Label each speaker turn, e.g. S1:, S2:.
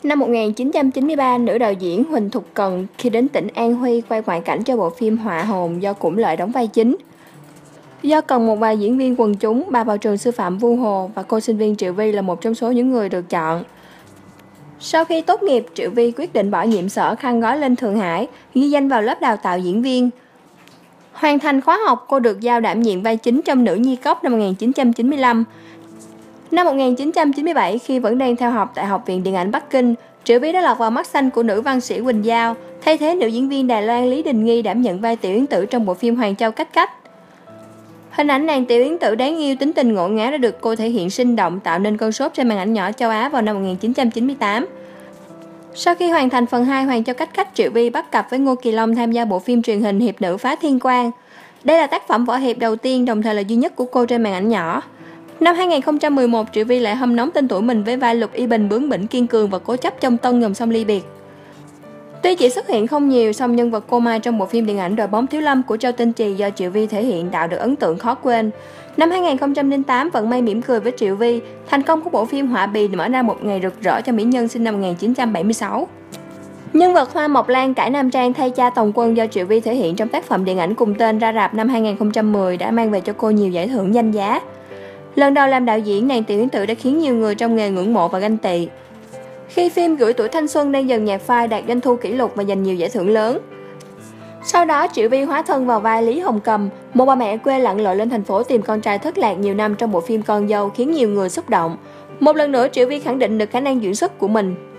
S1: Năm 1993, nữ đạo diễn Huỳnh Thục Cần khi đến tỉnh An Huy quay ngoại cảnh cho bộ phim Họa Hồn do Củng Lợi đóng vai chính. Do cần một vài diễn viên quần chúng, bà vào trường sư phạm Vu Hồ và cô sinh viên Triệu Vi là một trong số những người được chọn. Sau khi tốt nghiệp, Triệu Vi quyết định bỏ nhiệm sở khăn gói lên Thượng Hải, ghi danh vào lớp đào tạo diễn viên. Hoàn thành khóa học, cô được giao đảm nhiệm vai chính trong Nữ Nhi Cốc năm 1995. Năm 1997, khi vẫn đang theo học tại Học viện Điện ảnh Bắc Kinh, Triệu Vi đã lọt vào mắt xanh của nữ văn sĩ Quỳnh Giao, thay thế nữ diễn viên Đài Loan Lý Đình Nghi đảm nhận vai Tiểu Yến Tử trong bộ phim Hoàng Châu Cách Cách. Hình ảnh nàng Tiểu Yến Tử đáng yêu, tính tình ngộ ngáo đã được cô thể hiện sinh động, tạo nên cơn sốt trên màn ảnh nhỏ châu Á vào năm 1998. Sau khi hoàn thành phần 2 Hoàng Châu Cách Cách, Triệu Vi bắt cặp với Ngô Kỳ Long tham gia bộ phim truyền hình Hiệp Nữ Phá Thiên Quang. Đây là tác phẩm võ hiệp đầu tiên, đồng thời là duy nhất của cô trên màn ảnh nhỏ. Năm 2011, Triệu Vi lại hâm nóng tên tuổi mình với vai Lục Y Bình bướng bỉnh kiên cường và cố chấp trong Tân Dòng Sông Ly Biệt. Tuy chỉ xuất hiện không nhiều, song nhân vật cô Mai trong bộ phim điện ảnh Đội bóng thiếu lâm của Châu Tinh Trì do Triệu Vi thể hiện tạo được ấn tượng khó quên. Năm 2008, Vận May mỉm cười với Triệu Vi, thành công của bộ phim Họa Bì mở ra một ngày rực rỡ cho mỹ nhân sinh năm 1976. Nhân vật Hoa Mộc Lan cải nam trang thay cha Tòng Quân do Triệu Vi thể hiện trong tác phẩm điện ảnh cùng tên ra rạp năm 2010 đã mang về cho cô nhiều giải thưởng danh giá. Lần đầu làm đạo diễn, nàng Tiểu Yến Tử đã khiến nhiều người trong nghề ngưỡng mộ và ganh tị. Khi phim Gửi Tuổi Thanh Xuân đang dần nhạt phai, đạt doanh thu kỷ lục và giành nhiều giải thưởng lớn. Sau đó, Triệu Vi hóa thân vào vai Lý Hồng Cầm, một bà mẹ quê lặn lội lên thành phố tìm con trai thất lạc nhiều năm trong bộ phim Con Dâu, khiến nhiều người xúc động. Một lần nữa, Triệu Vi khẳng định được khả năng diễn xuất của mình.